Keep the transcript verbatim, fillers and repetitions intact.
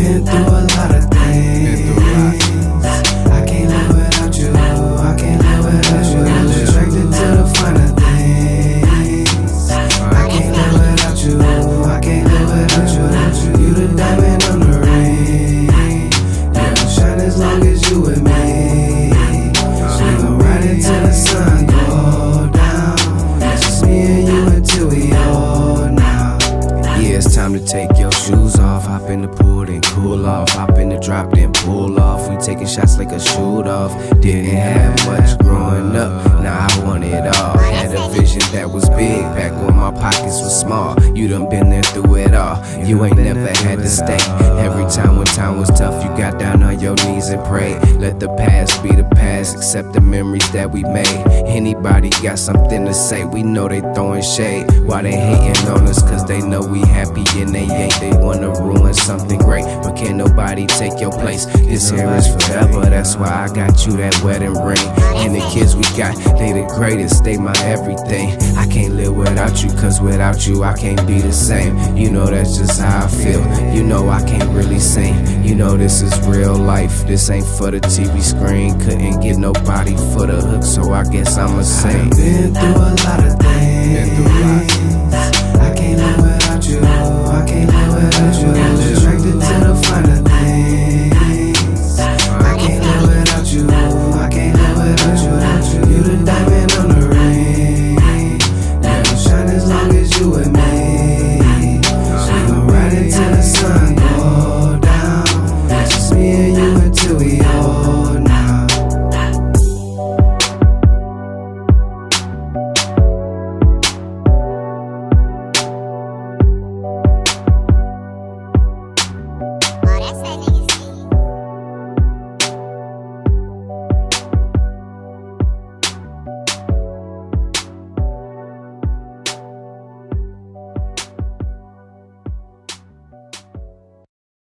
been through a lot of things. I can't live without you. I can't live without you. I'm attracted to the finer things. I can't live without you. I can't live without you. You the diamond on the ring. You'll shine as long as you with me. We gon' ride it till the sun go down. It's just me and you until we old now. Yeah, it's time to take your shoes off. Hop in the pool, then cool off. Hop in the drop, then pull off. We taking shots like a shoot off. Didn't have much growing up, now I want it all. Had a vision that was big back when my pockets were small. You done been there through it all. You ain't never had to stay. Every time when time was tough, you got down on your knees and prayed. Let the past be the past, accept the memories that we made. Anybody got something to say, we know they throwing shade. Why they hating on us? Cause they know we happy and they ain't. They wanna ruin something great, but can't nobody take your place. This here is forever, that's why I got you that wedding ring. And the kids we got, they the greatest, they my everything. I can't live without you, cause without you I can't be the same. You know that's just how I feel. You know I can't really sing. You know this is real life, this ain't for the T V screen. Couldn't get nobody for the hook, so I guess I'ma sing. I've been through a lot of things. I can't live without you. I can't live without you. I'm attracted to the finer things. I can't live without you. I can't live without you. You the diamond on the ring. You'll shine as long as you with me.